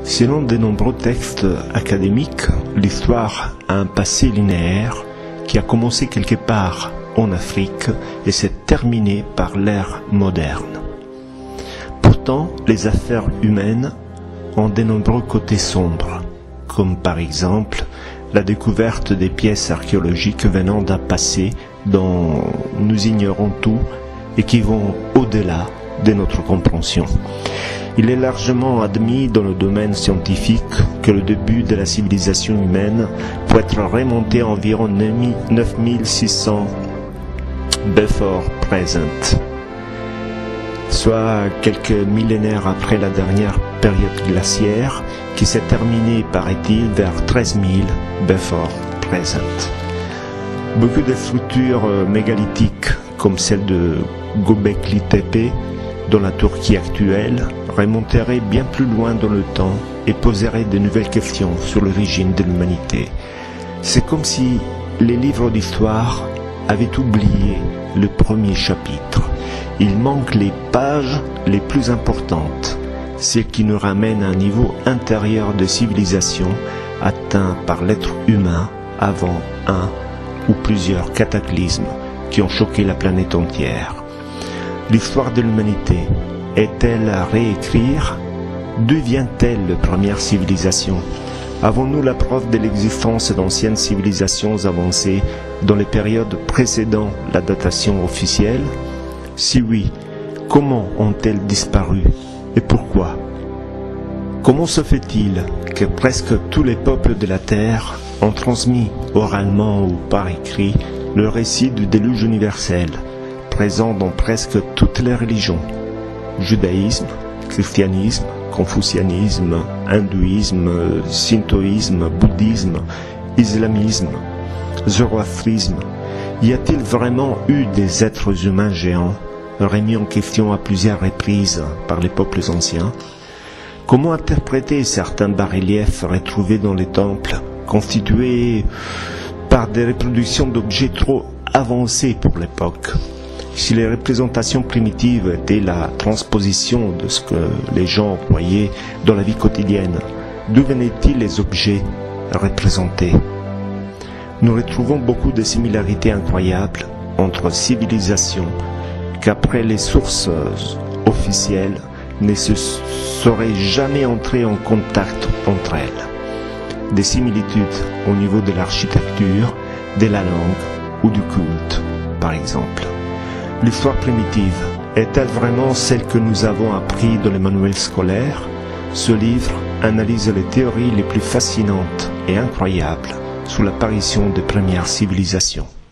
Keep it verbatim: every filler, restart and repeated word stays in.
Selon de nombreux textes académiques, l'histoire a un passé linéaire qui a commencé quelque part en Afrique et s'est terminé par l'ère moderne. Pourtant, les affaires humaines ont de nombreux côtés sombres, comme par exemple la découverte des pièces archéologiques venant d'un passé dont nous ignorons tout et qui vont au-delà de notre compréhension. Il est largement admis dans le domaine scientifique que le début de la civilisation humaine peut être remonté à environ neuf mille six cents before present, soit quelques millénaires après la dernière période glaciaire qui s'est terminée, paraît-il, vers treize mille before present. Beaucoup de structures mégalithiques, comme celle de Göbekli Tepe, dans la Turquie actuelle, remonteraient bien plus loin dans le temps et poseraient de nouvelles questions sur l'origine de l'humanité. C'est comme si les livres d'histoire avaient oublié le premier chapitre. Il manque les pages les plus importantes, celles qui nous ramènent à un niveau intérieur de civilisation atteint par l'être humain avant un ou plusieurs cataclysmes qui ont choqué la planète entière. L'histoire de l'humanité est-elle à réécrire? D'où vient-elle la première civilisation? Avons-nous la preuve de l'existence d'anciennes civilisations avancées dans les périodes précédant la datation officielle? Si oui, comment ont-elles disparu et pourquoi? Comment se fait-il que presque tous les peuples de la Terre ont transmis oralement ou par écrit le récit du déluge universel, présent dans presque toutes les religions, judaïsme, christianisme, confucianisme, hindouisme, shintoïsme, bouddhisme, islamisme, zoroastrisme? Y a-t-il vraiment eu des êtres humains géants, remis en question à plusieurs reprises par les peuples anciens? Comment interpréter certains bas-reliefs retrouvés dans les temples, constitués par des reproductions d'objets trop avancés pour l'époque? Si les représentations primitives étaient la transposition de ce que les gens voyaient dans la vie quotidienne, d'où venaient-ils les objets représentés? Nous retrouvons beaucoup de similarités incroyables entre civilisations qu'après les sources officielles ne se seraient jamais entrées en contact entre elles. Des similitudes au niveau de l'architecture, de la langue ou du culte, par exemple. L'histoire primitive est-elle vraiment celle que nous avons appris dans les manuels scolaires? Ce livre analyse les théories les plus fascinantes et incroyables sur l'apparition des premières civilisations.